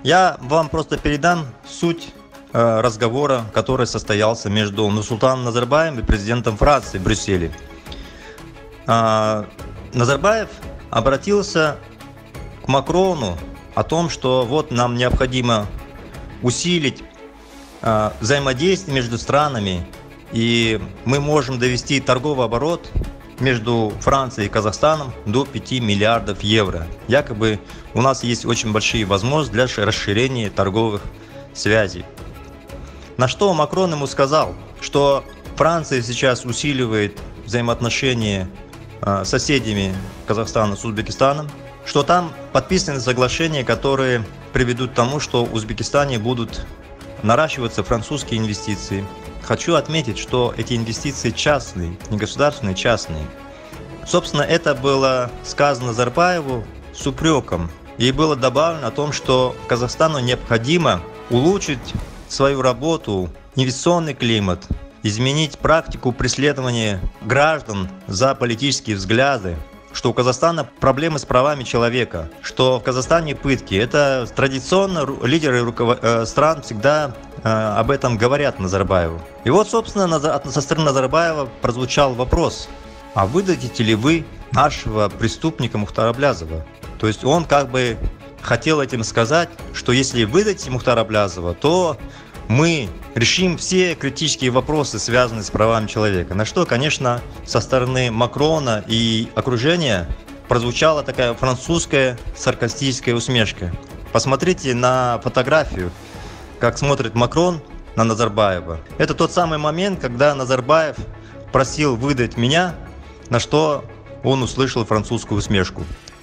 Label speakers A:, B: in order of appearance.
A: Я вам просто передам суть разговора, который состоялся между Нурсултаном Назарбаевым и президентом Франции в Брюсселе. Назарбаев обратился к Макрону о том, что вот нам необходимо усилить взаимодействие между странами, и мы можем довести торговый оборот между Францией и Казахстаном до 5 миллиардов евро. Якобы у нас есть очень большие возможности для расширения торговых связей. На что Макрон ему сказал, что Франция сейчас усиливает взаимоотношения с соседями Казахстана с Узбекистаном, что там подписаны соглашения, которые приведут к тому, что в Узбекистане будут наращиваться французские инвестиции. Хочу отметить, что эти инвестиции частные, не государственные, частные. Собственно, это было сказано Назарбаеву с упреком. И было добавлено о том, что Казахстану необходимо улучшить свою работу, инвестиционный климат, изменить практику преследования граждан за политические взгляды, что у Казахстана проблемы с правами человека, что в Казахстане пытки. Это традиционно лидеры стран всегда об этом говорят Назарбаеву. И вот, собственно, со стороны Назарбаева прозвучал вопрос: а выдадите ли вы нашего преступника Мухтара Аблязова? То есть он как бы хотел этим сказать, что если выдадите Мухтара Аблязова, то мы решим все критические вопросы, связанные с правами человека. На что, конечно, со стороны Макрона и окружения прозвучала такая французская саркастическая усмешка. Посмотрите на фотографию, как смотрит Макрон на Назарбаева. Это тот самый момент, когда Назарбаев просил выдать меня, на что он услышал французскую усмешку.